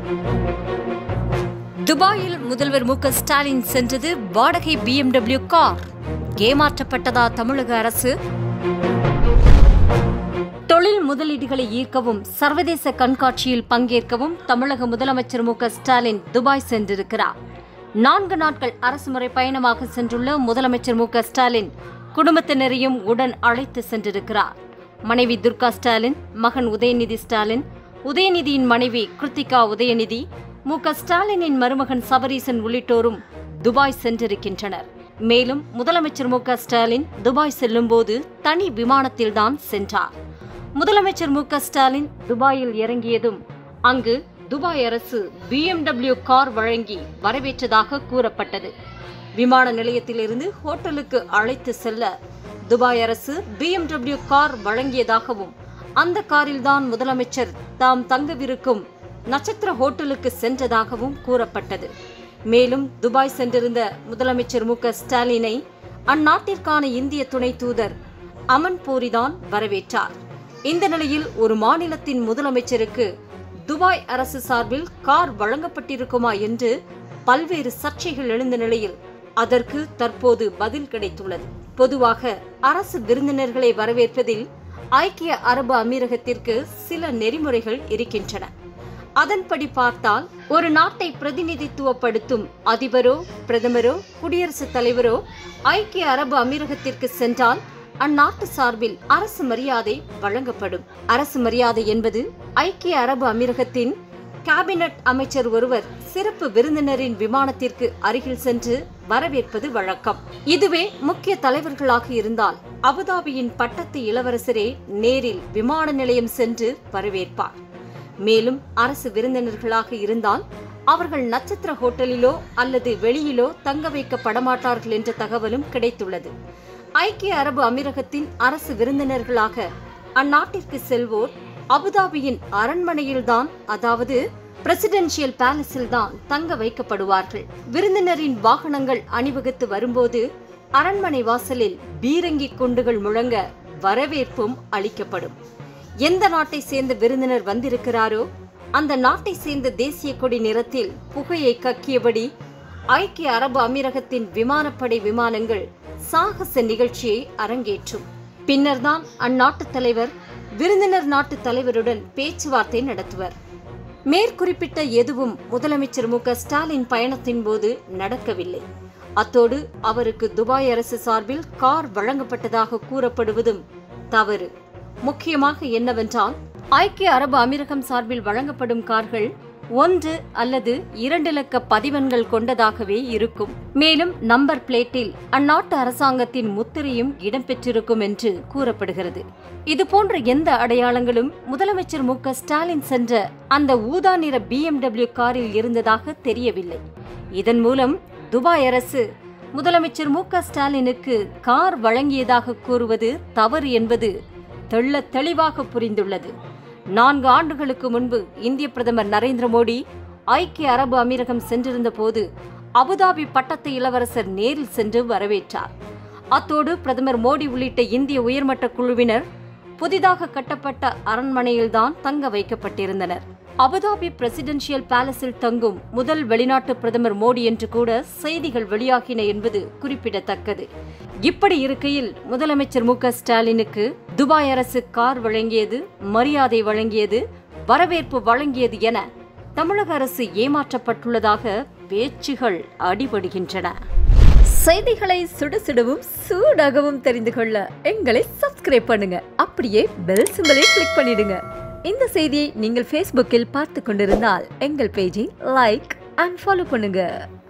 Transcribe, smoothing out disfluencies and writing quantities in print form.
துபாயில் முதல்வர் ஸ்டாலின் சென்றது வாடகை BMW கார். ஏமாற்றப்பட்டதா தமிழக அரசு? தொழில் முதலீடுகளை ஈர்க்கவும் சர்வதேச கண்காட்சியில் பங்கேற்கவும் தமிழக முதலமைச்சர் ஸ்டாலின் துபாய் சென்றிருக்கிறார். 4 நாட்கள் அரசுமுறை பயணமாக சென்றுள்ள முதலமைச்சர் ஸ்டாலின் குடும்பத்தினரையும் உடன் அழைத்து சென்றிருக்கிறார். மனைவி துர்கா ஸ்டாலின், மகன் உதயநிதி ஸ்டாலின், உதயநிதியின் மனைவி கிருத்திகா உதயநிதி, ஸ்டாலினின் மருமகன் சபரீசன் உள்ளிட்டோரும் துபாய் சென்றிருக்கின்றனர். மேலும் முதலமைச்சர் ஸ்டாலின் துபாய் செல்லும்போது தனி விமானத்தில்தான் சென்றார். முதலமைச்சர் ஸ்டாலின் துபாயில் இறங்கியதும் அங்கு துபாய் அரசு BMW கார் வழங்கி வரவேற்றதாக கூறப்பட்டது. விமான நிலையத்திலிருந்து ஹோட்டலுக்கு அழைத்து செல்ல துபாய் அரசு BMW கார் வழங்கியதாகவும் அந்த காரில்தான் முதலமைச்சர் தாம் தங்கவிருக்கும் நட்சத்திர ஹோட்டலுக்கு சென்றதாகவும் கூறப்பட்டது. மேலும் துபாய் சென்றிருந்த முதலமைச்சர் ஸ்டாலினை அந்நாட்டிற்கான இந்திய துணை தூதர் அமன்பூரிதான் வரவேற்றார். இந்த நிலையில் ஒரு மாநிலத்தின் முதலமைச்சருக்கு துபாய் அரசு சார்பில் கார் வழங்கப்பட்டிருக்குமா என்று பல்வேறு சர்ச்சைகள் எழுந்த நிலையில் அதற்கு தற்போது பதில் கிடைத்துள்ளது. பொதுவாக அரசு விருந்தினர்களை வரவேற்பதில் ஐக்கிய அரபு அமீரகத்திற்கு சில நெறிமுறைகள் இருக்கின்றன. அதன்படி பார்த்தால் ஒரு நாட்டை பிரதிநிதித்துவப்படுத்தும் அதிபரோ பிரதமரோ குடியரசுத் தலைவரோ ஐக்கிய அரபு அமீரகத்திற்கு சென்றால் அந்நாட்டு சார்பில் அரசு மரியாதை வழங்கப்படும். அரசு மரியாதை என்பது ஐக்கிய அரபு அமீரகத்தின் கேபினட் அமைச்சர் ஒருவர் சிறப்பு விருந்தினரின் விமானத்திற்கு அருகில் சென்று வரவேற்பது வழக்கம். இதுவே முக்கிய தலைவர்களாக இருந்தால் அபுதாபியின் பட்டத்து இளவரசரே நேரில் விமான நிலையம் சென்று வரவேற்பார். மேலும் அரசு விருந்தினர்களாக இருந்தால் அவர்கள் நட்சத்திர ஹோட்டலிலோ அல்லது வெளியிலோ தங்க வைக்கப்பட மாட்டார்கள் என்ற தகவலும் கிடைத்துள்ளது. ஐக்கிய அரபு அமீரகத்தின் அரசு விருந்தினர்களாக அந்நாட்டிற்கு செல்வோர் அபுதாபியின் அரண்மனையில்தான், அதாவது பிரசிடென்ஷியல் பேலஸில் தான் தங்க வைக்கப்படுவார்கள். விருந்தினரின் வாகனங்கள் அணிவகுத்து வரும்போது அரண்மனை வாசலில் பீரங்கி குண்டுகள் முழங்க வரவேற்பும் அளிக்கப்படும். எந்த நாட்டை சேர்ந்த விருந்தினர் வந்திருக்கிறாரோ அந்த நாட்டை சேர்ந்த தேசிய கொடி நிறத்தில் புகையை கக்கியபடி ஐக்கிய அரபு அமீரகத்தின் விமானப்படை விமானங்கள் சாகச நிகழ்ச்சியை அரங்கேற்றும். பின்னர்தான் அந்நாட்டு தலைவர் விருந்தினர் நாட்டு தலைவருடன் பேச்சுவார்த்தை நடத்துவர். மேற்குறிப்பிட்ட எதுவும் முதலமைச்சர் ஸ்டாலின் பயணத்தின் போது நடக்கவில்லை. அத்தோடு அவருக்கு துபாய் அரசு சார்பில் கார் வழங்கப்பட்டதாக கூறப்படுவதும் தவறு. முக்கியமாக என்னவென்றால் ஐக்கிய அரபு அமீரகம் சார்பில் வழங்கப்படும் கார்கள் 1 அல்லது 2 இலக்க பதிவெண்கள் கொண்டதாகவே இருக்கும். மேலும் நம்பர் பிளேட்டில் அந்நாட்டு அரசாங்கத்தின் முத்திரையும் இடம்பெற்றிருக்கும் என்று கூறப்படுகிறது. இதுபோன்ற எந்த அடையாளங்களும் முதலமைச்சர் ஸ்டாலின் சென்ற அந்த ஊதா நிற BMW காரில் இருந்ததாக தெரியவில்லை. இதன் மூலம் துபாய் அரசு முதலமைச்சர் ஸ்டாலினுக்கு கார் வழங்கியதாக கூறுவது தவறு என்பது தெளிவாக புரிந்துள்ளது. 4 ஆண்டுகளுக்கு முன்பு இந்திய பிரதமர் நரேந்திர மோடி ஐக்கிய அரபு அமீரகம் சென்றிருந்த போது அபுதாபி பட்டத்து இளவரசர் நேரில் சென்று வரவேற்றார். அத்தோடு பிரதமர் மோடி உள்ளிட்ட இந்திய உயர்மட்ட குழுவினர் புதிதாக கட்டப்பட்ட அரண்மனையில்தான் தங்க வைக்கப்பட்டிருந்தனர். அபுதாபி பிரசிடென்ஷியல் பேலஸில் தங்கும் முதல் வெளிநாட்டு பிரதமர் மோடி என்று கூட செய்திகள் வெளியாகின என்பது குறிப்பிடத்தக்கது. இப்படி இருக்கையில் முதலமைச்சர் ஸ்டாலினுக்கு துபாய் அரசு கார் வழங்கியது, மரியாதை வழங்கியது, வரவேற்பு வழங்கியது என தமிழக அரசு ஏமாற்றப்பட்டுள்ளதாக பேச்சுகள் அடிபடுகின்றன. செய்திகளை சுடசுடவும் சூடாகவும் தெரிந்து கொள்ள எங்களை சப்ஸ்கிரைப் பண்ணுங்க. அப்படியே பெல் சிம்பலை கிளிக் பண்ணிடுங்க. இந்த செய்தியை நீங்கள் Facebookல் பார்த்து கொண்டிருந்தால் எங்கள் பேஜை லைக் அண்ட் ஃபாலோ பண்ணுங்க.